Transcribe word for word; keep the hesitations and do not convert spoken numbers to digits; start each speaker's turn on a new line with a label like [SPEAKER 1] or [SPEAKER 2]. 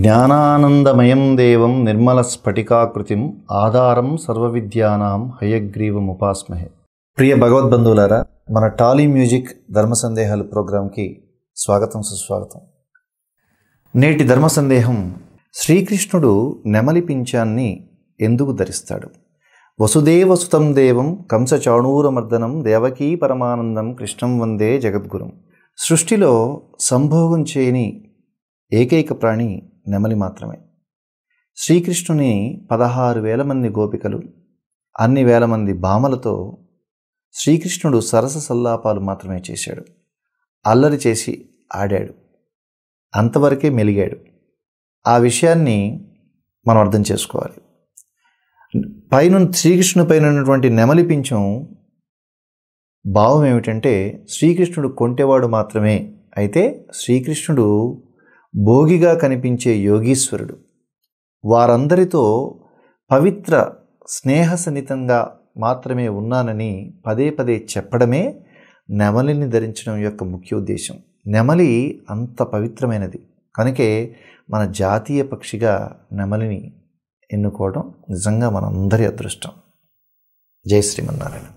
[SPEAKER 1] జ్ఞానానందమయం దేవం నిర్మలస్ఫటికాకృతిం ఆధారం సర్వవిద్యానాం హయగ్రీవముపాస్మహే. ప్రియ భగవద్బంధువులారా, మన టాలీ మ్యూజిక్ ధర్మ సందేహాలు ప్రోగ్రాంకి స్వాగతం, సుస్వాగతం. నేటి ధర్మ సందేహం: శ్రీకృష్ణుడు నెమలి పింఛాన్ని ఎందుకు ధరిస్తాడు? వసుదేవసుతం దేవం కంసచాణూరమర్దనం దేవకీ పరమానందం కృష్ణం వందే జగద్గురుం. సృష్టిలో సంభోగం చేయని ఏకైక ప్రాణి నెమలి మాత్రమే. శ్రీకృష్ణుని పదహారు వేల మంది గోపికలు, అన్ని వేల మంది భామలతో శ్రీకృష్ణుడు సరస సల్లాపాలు మాత్రమే చేశాడు. అల్లరి చేసి ఆడాడు, అంతవరకే మెలిగాడు. ఆ విషయాన్ని మనం అర్థం చేసుకోవాలి. పైన శ్రీకృష్ణుని పైన ఉన్నటువంటి నెమలి పింఛం భావం ఏమిటంటే, శ్రీకృష్ణుడు కొంటెవాడు మాత్రమే. అయితే శ్రీకృష్ణుడు భోగిగా కనిపించే యోగీశ్వరుడు. వారందరితో పవిత్ర స్నేహసన్నితంగా మాత్రమే ఉన్నానని పదే పదే చెప్పడమే నెమలిని ధరించడం యొక్క ముఖ్య ఉద్దేశం. నెమలి అంత పవిత్రమైనది కనుకే మన జాతీయ పక్షిగా నెమలిని ఎన్నుకోవడం నిజంగా మనందరి అదృష్టం. జై శ్రీమన్నారాయణ.